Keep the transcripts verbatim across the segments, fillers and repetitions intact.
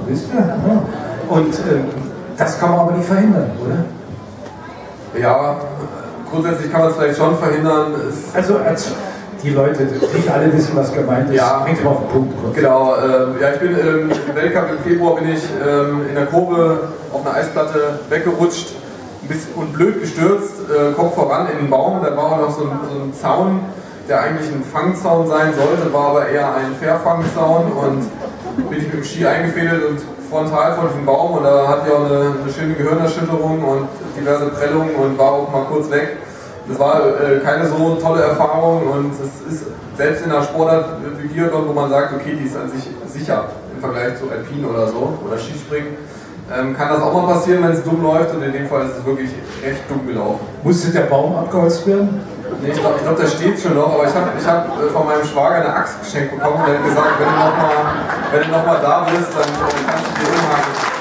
wisst ihr? Und äh, das kann man aber nicht verhindern, oder? Ja, grundsätzlich kann man es vielleicht schon verhindern. Es Also als die Leute, nicht alle wissen, was gemeint ist. Ja, bringt mal auf den Punkt kurz. Genau, äh, ja, ich bin ähm, im Weltcup im Februar bin ich ähm, in der Kurve auf einer Eisplatte weggerutscht ein bisschen, und blöd gestürzt, äh, Kopf voran in den Baum. Da war noch so ein, so ein Zaun, der eigentlich ein Fangzaun sein sollte, war aber eher ein Verfangzaun, und bin ich mit dem Ski eingefädelt und frontal von diesem Baum, und da hatte ich auch eine, eine schöne Gehirnerschütterung und diverse Prellungen und war auch mal kurz weg. Das war äh, keine so tolle Erfahrung, und es ist selbst in einer Sportart wie Biathlon, wo man sagt, okay, die ist an sich sicher im Vergleich zu Alpin oder so oder Skispringen, ähm, kann das auch mal passieren, wenn es dumm läuft, und in dem Fall ist es wirklich recht dumm gelaufen. Musste der Baum abgeholzt werden? Nee, ich glaube, ich glaub, das steht schon noch, aber ich habe ich hab von meinem Schwager eine Axt geschenkt bekommen, der hat gesagt, wenn du nochmal wenn du noch mal da bist, dann kannst du die umhaken.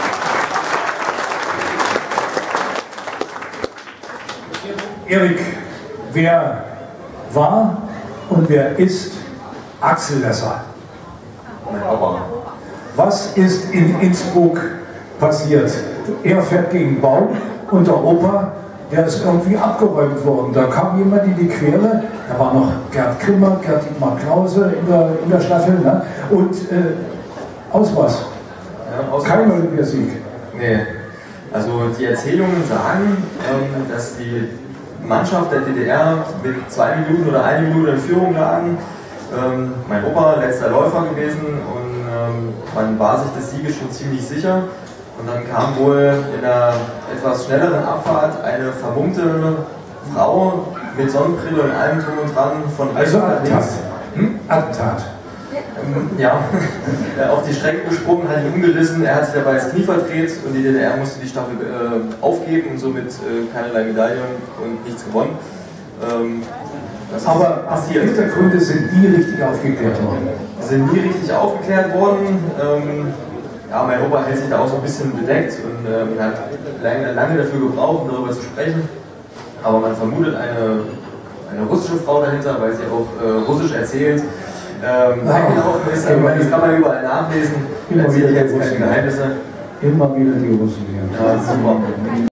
Erik, wer war und wer ist Axel Lesser? Mein Opa. Was ist in Innsbruck passiert? Er fährt gegen den Baum und der Opa, der ist irgendwie abgeräumt worden. Da kam jemand in die Quere, da war noch Gerd Krimmer, Gerd Dietmar Klause in der, in der Staffel, ne? Und äh, aus was? Ja, aus Kein Olympiasieg. Nee. Also die Erzählungen sagen, ähm, dass die Mannschaft der D D R mit zwei Minuten oder eine Minute in Führung lagen. Ähm, mein Opa, letzter Läufer gewesen, und ähm, man war sich des Sieges schon ziemlich sicher. Und dann kam wohl in einer etwas schnelleren Abfahrt eine vermummte Frau mit Sonnenbrille und allem drum und dran von rechts Also nach Attentat. links. Hm? Attentat. Ähm, ja, auf die Strecke gesprungen, hat ihn umgerissen, er hat sich dabei das Knie verdreht, und die D D R musste die Staffel äh, aufgeben und somit äh, keinerlei Medaillen und nichts gewonnen. Ähm, das Aber die Hintergründe sind nie richtig aufgeklärt worden. sind nie richtig aufgeklärt worden. Ähm, ja, mein Opa hält sich da auch so ein bisschen bedeckt und ähm, hat lange, lange dafür gebraucht, um darüber zu sprechen. Aber man vermutet eine, eine russische Frau dahinter, weil sie auch äh, Russisch erzählt. Ähm, eingelaufen ist, aber das kann man überall nachlesen. Immer Erzähle wieder ich jetzt die keine Russen. Geheimnisse. Immer wieder die Russen hier. Ja, super.